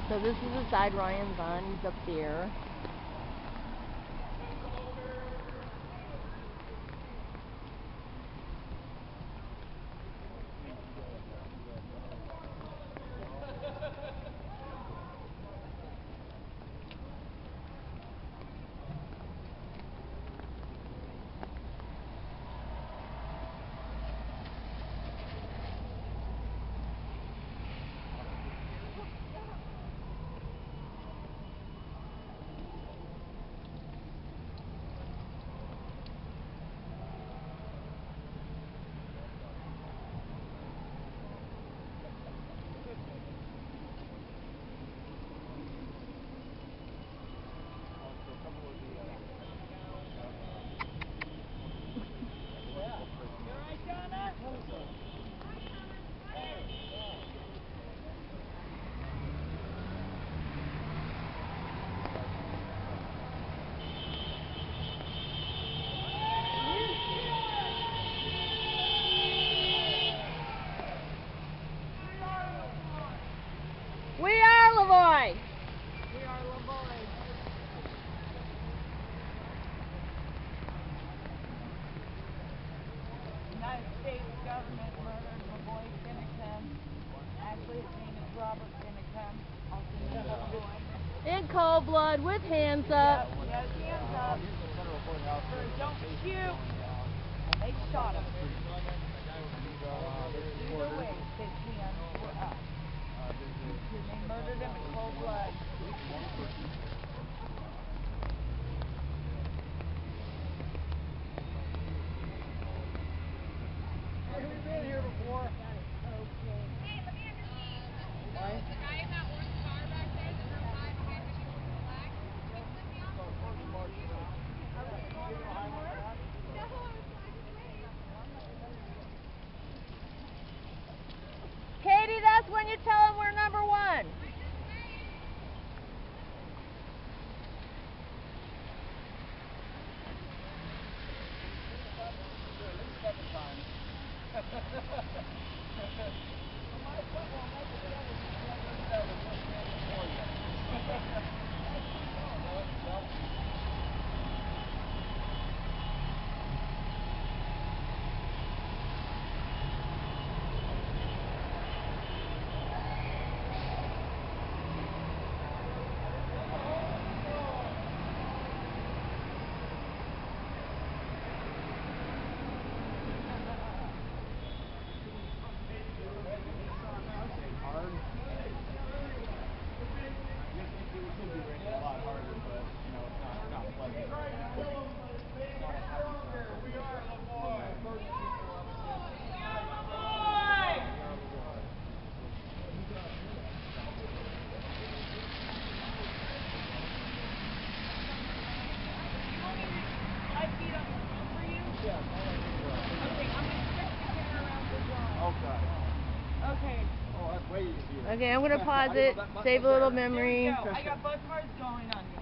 So this is the side Ryan's on. He's up there. We are Lavoy. We are Lavoy. United States government murdered Lavoy Finicum. Actually, his name is Robert Finicum. Also known as Lavoy. In cold blood with hands up. Yep, he has hands up. For don't shoot. They shot him. Either way, his hands were up. They murdered him in cold blood. Have we been here before? Okay. Hey, let me understand. The guy in that orange car back there, the number 5 guy fishing with the flag, he flipped me off. Katie, that's when you tell them we're number 1. Okay, I'm going to pause it, save a little memory. There we go. I got both cards going on you.